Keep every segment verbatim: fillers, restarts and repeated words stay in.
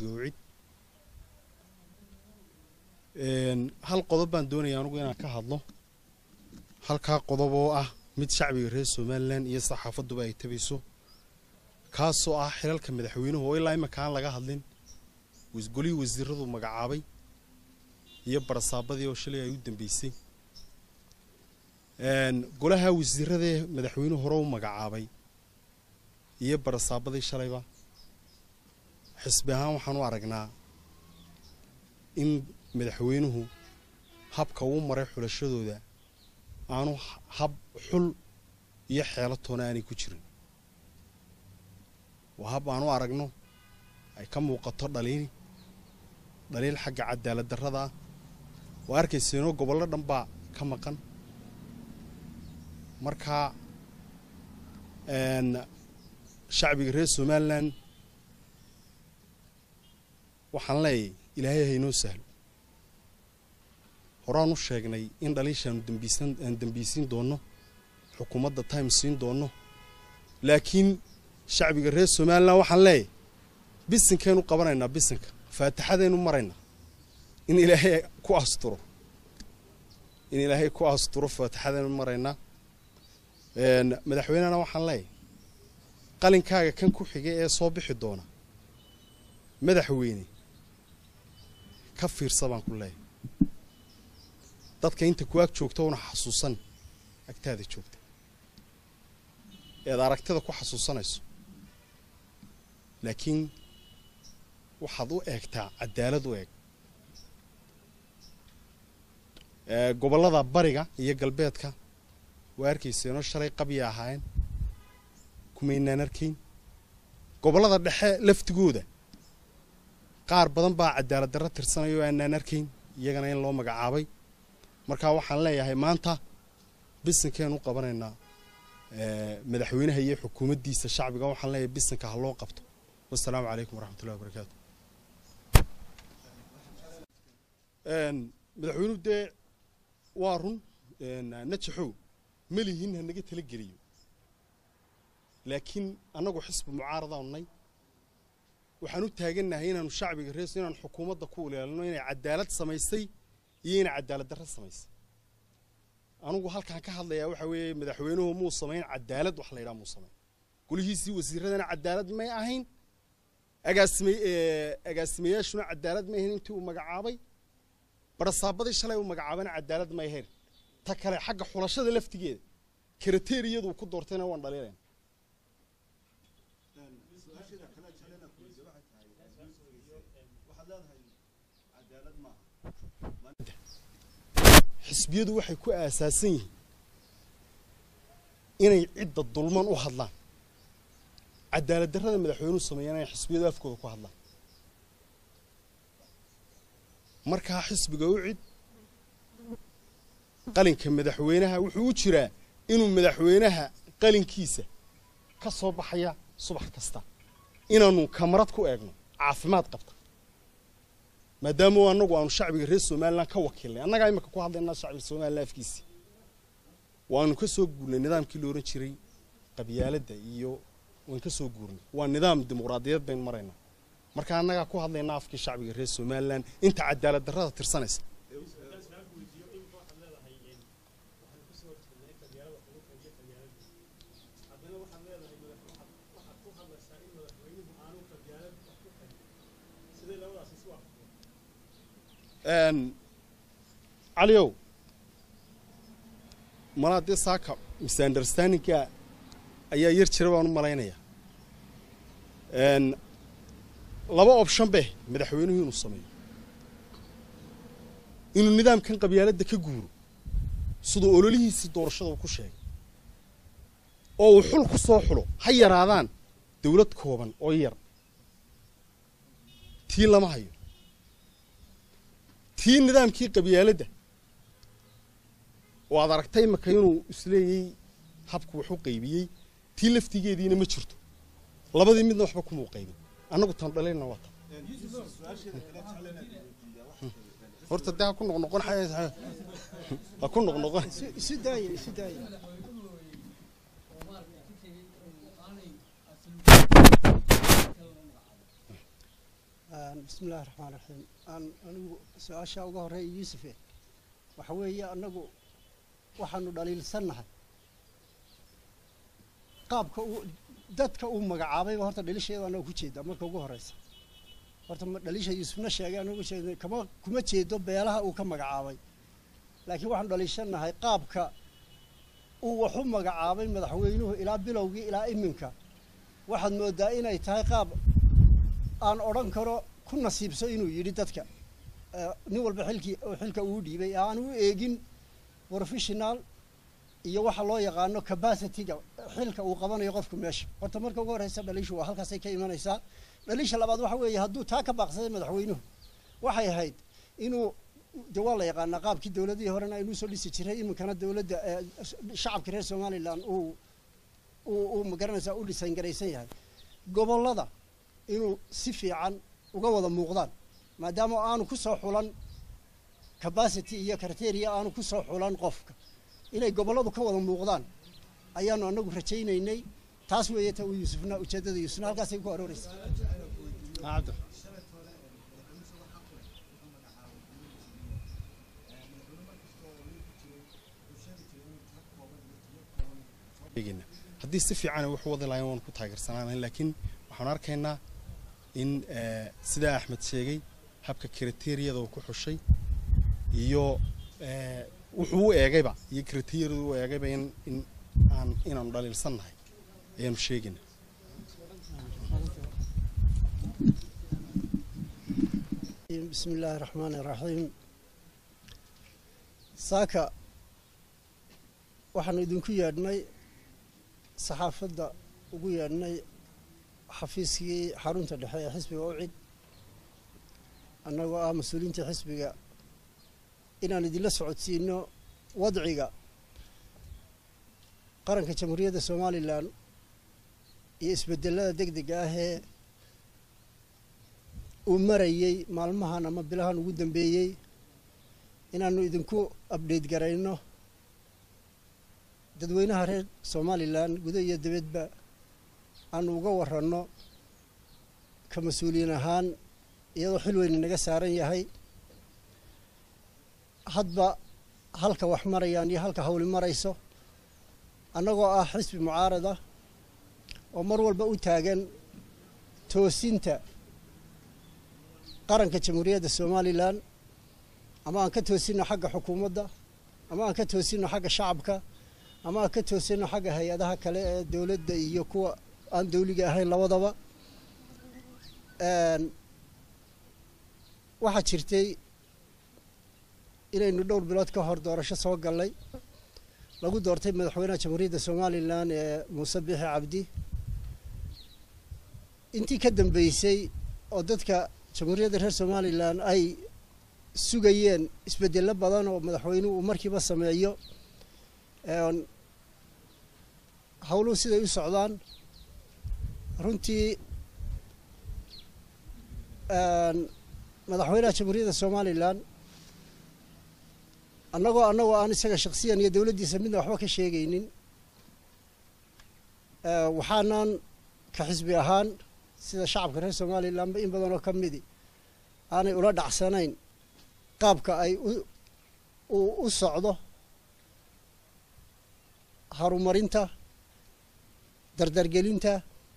xisbiga een hal qodob baan doonayaa anigu inaan ka hadlo halka qodob oo ah mid shacbiga reer Soomaaliland iyo saxaafaduba ay tabayso kaasoo ah xilalka madaxweynuhu oo ilaa imika aan laga hadlin wasgoli wasiiradu magacaabay iyo barasaabadii oo shalay ay u dambeysay een golaha wasiirada madaxweynuhu hore u magacaabay iyo barasaabadii shalayba xisbi ahaan waxaan u aragnaa in madaxweynuhu habka uu maray xulashadooda aanu hab xul iyo xeelatoona aanay ku jirin waa hab aanu aragno ay ka muuqato dhaliil dhaliil xagga cadaalad darrada waa arkayseeno gobollo dhan baa ka maqan marka een shacbiga reer Soomaaliland waxaan leeyahay ilaahay haynoo sahlo horaan u sheegnay in dhaliishan dambiisan aan dambiisin doono xukuumadda time siin doono laakiin shacbiga reer Soomaaliland waxaan leeyahay bisinkeenu qabanaynaa bisinka faataxadeenu maraynaa in ilaahay ku asturo in ilaahay ku asturo faataxadeenu maraynaa een madaxweynena waxaan leeyahay qalinkaaga kan ku xigay ee soo bixi doona madaxweyne ka fiirsadaan ku leeyahay dadka inta ku ag joogto una xasuusan agtaada joogta ee aragtida ku xasuusanayso laakiin waxaad u eegtaa cadaalad u eeg ee gobolada bariga iyo galbeedka waa arkayseeno shalay qabiya ahaayeen kumeynaan arkayn gobolada dhexe laftigooda qaar badan baa cadaalad darro tirsanayo aanaan arkayn iyagana in loo magacaabay marka waxaan leeyahay maanta bisinkeenu qabanaynaa ee madaxweynaha iyo xukuumaddiisa shacbiga waxaan leeyahay bisinka ha loo qabto wassalaamu calaykum waraxmatullaahi wabarakaatu een madaxweynuhu dee waa run een najaxow malihin hanaga tala geliyo laakiin anagu xisbi mucaarada unay waxaan u taaganahay inaanu shacbiga reer inaan xukuumadda ku ilaalino inay cadaalad samaysay iyo inay cadaalad darro samaysay anigu halkaan ka hadlayaa waxa weeye madaxweynuhu muu sameyn cadaalad wax la yiraahdo muu sameyn golihiisii wasiiradana cadaalad ma ahayn agaasimay ee agaasimayaashuna cadaalad ma ahayn intii uu magacaabay barasaabadii shalay uu magacaabana cadaalad ma ahayn ta kale xagga xulashada laftigeeda kriteeriyadu ku doortayna waan dhaleeleen xisbiyadu waxay ku aasaasan yihiin inay cidda dulman u hadlaan cadaalad darrada madaxweynuhu sameeyana inay xisbiyadu afkooda ku hadlaan markaa xisbiga u cid qalinka madaxweynaha wuxuu u jiraa inuu madaxweynaha qalinkiisa ka soo baxaya subax kasta inaanu kamarad ku eegno caafimaad qabta maadaama anagu aanu shacbiga reer Soomaaliland ka wakiilnay annaga imika ku hadlaynaa shacbiga Soomaaliland afkiisa waanu ka soo guurnay nidaamkii loo oran jiray qabyaaladda iyo waan ka soo guurnay waa nidaam dimuqraadiyad bayn marayna marka annaga ku hadlaynaa afkii shacbiga reer Soomaaliland inta cadaalad darrada tirsanaysa een Aliyow malaad saaka misunderstanding ka ayaa yar jira baan u maleynaya een laba option be madaxweynuhu inuu sameeyo inuu nidaamkan qabyaaladda ka guuro sidoo ololihiisa doorashada ku sheegay oo uu xul ku soo xulo ha yaraadaan dawlad kooban oo yar tii lama hayo tii nidaamkii qabyaaladda oo aad aragtay marka inuu isleeyay habku wuxuu qaybiyay tii laftigeediina ma jirto labadii midna waxba kuma qaybin anagu tan dhaleena wata horta daa ku noqon xayay ha ku noqon si daay si daay بسم الله الرحمن الرحيم أنا أنا سؤال شاء الله رأي يوسف وحوي أنه وحنو دليل سنة قابك dadka uu magacaabay horta dhalisheeda anoo ku jeeda marka ugu horeysa horta dhalisha Yuusufna sheegay anoo ku jeeda kama kuma jeedo beelaha uu ka magacaabay laakiin waxaan dhalishanahay qaabka uu wax u magacaabay madaxweynuhu ilaa bilowgii ilaa iminka waxaad moodaa inay tahay qaab aan oran karo ku nasiibso inuu yiri dadka nin walba xilkii xilka uu dhiibay aan u eegin professional iyo waxa loo yaqaano capacity-ga xilka uu qabanayo qofku meesha horta marka ugu horeysa dhalishu waa halkaas ay ka imanaysaa dhalisha labaad waxa weeye hadduu taa ka baaqsaday madaxweynuhu waxay ahayd inuu dawlad la yaqaan qaabkii dawladii horena ay soo dhisi jiray iminkana dawladda shacabka reer Soomaaliland uu uu magaranaysa u dhisan garaysan yahay gobolada inuu si fiican uga wada muuqdaan maadaama aanu ku soo xulan capacity iyo criteria aanu ku soo xulan qofka inay goboladu ka wada muuqdaan ayaanu anagu rajaynaynay taas weeye ta Yuusufna ujeedada Yuusufna halkaas ay ku arooraysaa abdo haddii si fiican wax wada lahayn waan ku taageersanaanahay laakiin waxaan arkaynaa in sida Axmed sheegay habka criteria-da uu ku xushay iyo wuxuu u eegayba iyo criteria-du u eegayba in in aan inaan dhaliilsanahay ayaan sheegaynaa بسم الله الرحمن الرحيم ساكا waxaan idinku yeedhnay saxaafadda ugu yeedhnay xafiiskii xarunta dhexe ee xisbiga u cid annagoo ah mas-uuliyiinta xisbiga inaan idinla socodsiino wadciga qaranka jamhuuriyadda Soomaaliland iyo isbedelada degdega ah ee uu marayay maalmahan ama bilahan ugu dambeeyay inaanu idinku update garayno dadweynaha reer Soomaaliland gudaha iyo dibadba aanu uga warranno ka mas'uuliyiin ahaan iyadoo xil weyn naga saaran yahay hadba halka wax marayaan iyo halka hawli marayso annagoo ah xisbi mucaarada oo mar walba u taagan toosinta qaranka jamhuuriyadda Soomaaliland ama aan ka toosino xagga xukuumadda ama aan ka toosino xagga shacabka ama aan ka toosino xagga hay'adaha kale ee dawladda iyo kuwa aan dawliga ahayn labadaba een waxa jirtay inaynu dhowr bilood ka hor doorasho soo galay lagu doortay madaxweynaha jamhuuriyadda Soomaaliland ee Muuse Biixi Cabdi intii ka dambeysay oo dadka jamhuuriyadda reer Soomaaliland ay sugayeen isbedelo badan oo madaxweynuhu markiiba sameeyo een hawluhu siday u socdaan runtii een madaxweynaha jamhuuriyadda Soomaaliland annagoo annagoo aan isaga shakhsiyan iyo dawladdiisa midna waxba ka sheegaynin ee waxaanan ka xisbi ahaan sida shacabka reer Soomaaliland in badan oo kamidi aanay ula dhacsanayn qaabka ay u u socdo horumarinta dardargelinta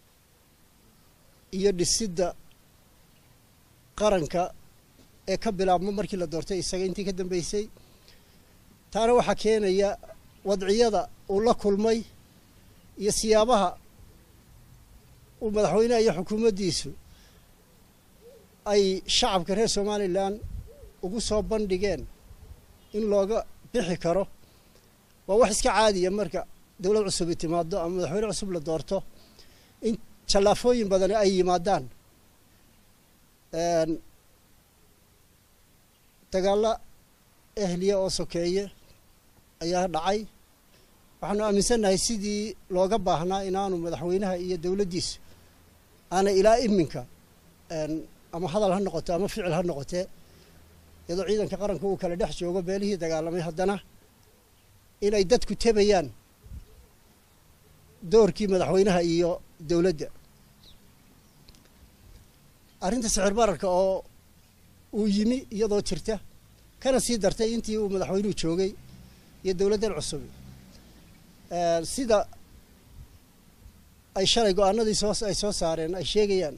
iyo dhisidda qaranka ee ka bilaabmo markii la doortay isaga intii ka dambeysay taana waxa keenaya wadciyada uu la kulmay iyo siyaabaha uu madaxweynaha iyo xukuumaddiisu ay shacabka reer Soomaaliland ugu soo bandhigeen in looga bixi karo waa wax iska caadiya marka dawlad cusub timaado ama madaxweyne cusub la doorto in jalaafooyin badan ay yimaadaan een dagaalla ehliya oo sokeeye ayaa dhacay waxaanu aaminsanahay sidii looga baahnaa inaanu madaxweynaha iyo dawladdiisu aana ilaa iminka een ama hadal ha noqoto ama ficil ha noqotee iyadoo ciidanka qaranka uu kala dhex joogo beelihii dagaalamay haddana inay dadku tabayaan doorkii madaxweynaha iyo dawladda arrinta sicir bararka oo uu yimi iyadoo jirta kana sii dartay intii uu madaxweynuhu joogay iyo dowladdan cusub sida ay shalay go'aanadii soo ay soo saareen ay sheegayaan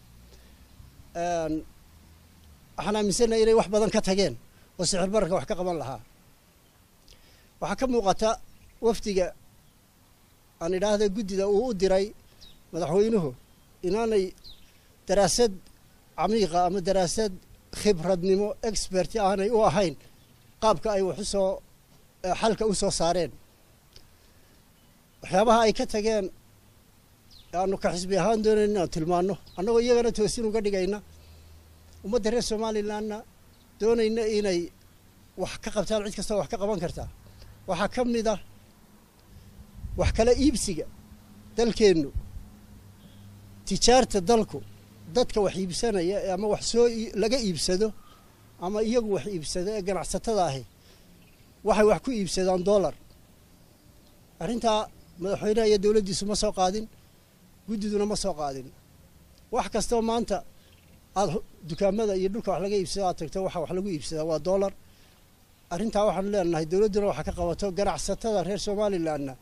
waxaan aaminsanahay inay wax badan ka tageen oo sicir bararka wax ka qaban lahaa waxaa ka muuqata wafdiga aan idhaahda guddida uu u diray madaxweynuhu inaanay daraasad camiiqa ama daraasad khibradnimo experti aanay u ahayn qaabka ay wax u soo xalka u soo saareen waxyaabaha ay ka tageen aanu ka xisbi ahaan doonayna inaan tilmaano annagoo iyagana toosin uga dhigayna ummadda reer somalilandna doonayna inay wax ka qabtaan cid kastoo wax ka qaban kartaa waxaa ka mid ah wax kala iibsiga dalkeennu tijaarta dalku dadka wax iibsanaya ama wax soo laga iibsado ama iyagu wax iibsado ee ganacsatada ahi waxay wax ku iibsadaan dollar arrintaa madaxweynaha iyo dowladdiisu ma soo qaadin guddiduna ma soo qaadin wax kastoo maanta aad dukaamada iyo dhulka wax laga iibsado aad tagto waxa wax lagu iibsadaa waa dollar arrintaa waxaanu leenahay dowladduna waxa ka qabato ganacsatada reer somalilandna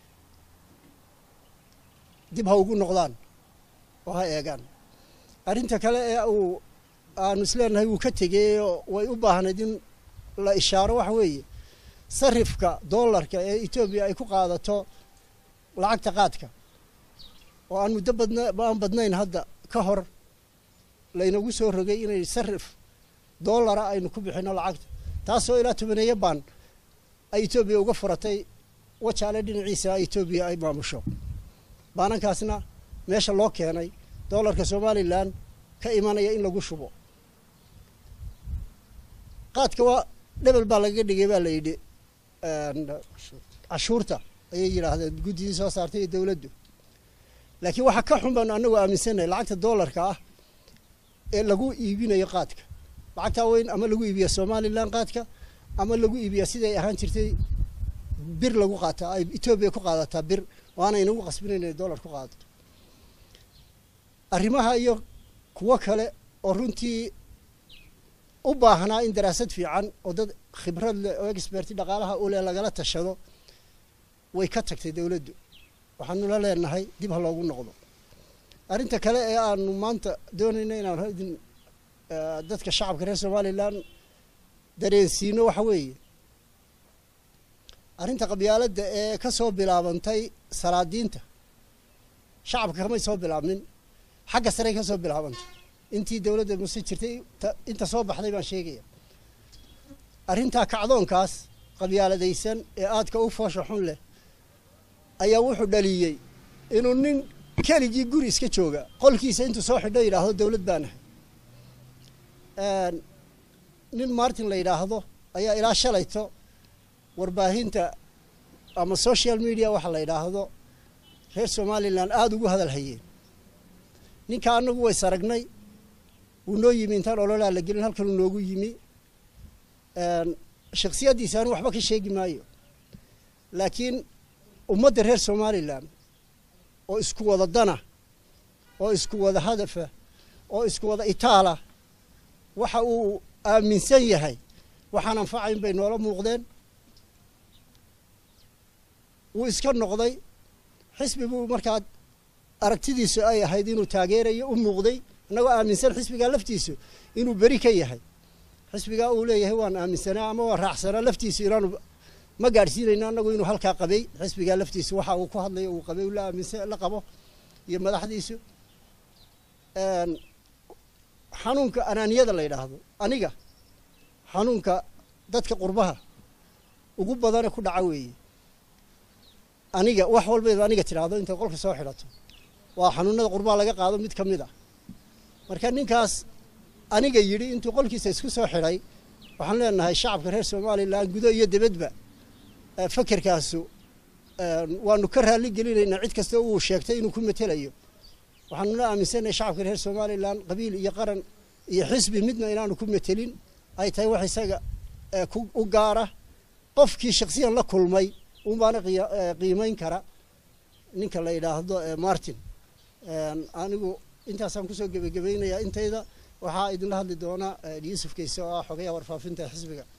dib ha ugu noqdaan oo ha eegaan arrinta kale ee uu aanu isleenahay wuu ka tegeeyo way u baahnayd in la ishaaro waxa weeye sarifka dollarka ee etoobiya ay ku qaadato lacagta qaadka oo aan muddo badna aan badnayn hadda ka hor laynagu soo rogay inay sarif dollara aynu ku bixino lacagta taasoo ilaa tobaneeyo baan ay etoobiya uga furatay wajaale dhinaciisa etoobiya ay maamusho baanankaasna meesha loo keenay dollarka somaliland ka imanaya in lagu shubo qaadka waa dhebel baa lagaga dhigay baa la yidhi cashuurta ayay yidhaahdeen guddidii soo saartay iyo dowladdu laakiin waxaa ka xun baanu annagu aaminsanahay lacagta dollarka ah ee lagu iibinayo qaadka lacagtaa weyn ama lagu iibiya somaliland qaadka ama lagu iibiya siday ahaan jirtay bir lagu qaataa ay etoobiya ku qaadataa bir waana inagu qasbinayn inay dollar ku qaadato arrimaha iyo kuwo kale oo runtii u baahnaa in daraasad fiican oo dad khibrad leh oo experti dhaqaalaha u leh lagala tashado way ka tagtay dowladdu waxaanu la leenahay dib ha loogu noqdo arrinta kale ee aanu maanta doonayna inaan idin dadka shacabka reer somaliland dareensiino waxa weeye arrinta qabyaaladda ee ka soo bilaabantay salaadiinta shacabka kamay soo bilaabnin xagga sarey ka soo bilaabantay intii dowladda muse jirtay inta soo baxday baan sheegaya arrintaa kacdoonkaas qabyaaladaysan ee aadka u foosha xun leh ayaa wuxuu dhaliyey inuu nin keligii guri iska jooga qolkiisa intuu soo xidho yidhaahdo dowlad baan ahay nin martin la yidhaahdo ayaa ilaa shalayto warbaahinta ama social media waxa la yidhaahdo reer somaliland aada ugu hadal hayeen ninka anagu ways aragnay wuu noo yimi intaan ololaa la gelin halkanuu noogu yimi shaksiyaddiisa anu waxba ka sheegi maayo laakiin ummadda reer somaliland oo isku wada dana oo isku wada hadafa oo isku wada itaala waxa uu aaminsan yahay waxaan anfacayn bay noola muuqdeen wuu iska noqday xisbi buu markaa aragtidiisu ay ahayd inuu taageerayo u muuqday annagoo aaminsan xisbigaa laftiisu inuu beri ka yahay xisbigaa uu leeyahay waan aaminsanaa ama waan raacsanaa laftiisu inaanu ma gaadhsiinayno annagu inuu halkaa qabay xisbigaa laftiisu waxa uu ku hadlayo uu qabay la aaminsan la qabo iyo madaxdiisu xanuunka anaaniyada la yidhaahdo aniga xanuunka dadka qurbaha ugu badane ku dhaca weeye aniga wax walbeed aniga tidhaahdo intay qolka soo xidhato waa xanuunada qurbaha laga qaado mid ka mid ah marka ninkaas aniga yidhi intuu qolkiisa isku soo xidhay waxaan leenahay shacabka reer somaliland gudo iyo dibadba fakerkaasu waanu ka raalli gelinaynaa cid kasta uu sheegtay inuu ku metelayo waxaanu la aaminsanahay shacabka reer somaliland qabiil iyo qaran iyo xisbi midna inaanu ku metelin ay tahay wax isaga u gaara qofkii shaksiyan la kulmay unbaana qiimayn kara ninka la yidhaahdo martin anigu intaasaan kusoo gebagabaynayaa intayda waxaa idinla hadli doona yuusuf kayse oo ah xogayaha warfaafinta xisbiga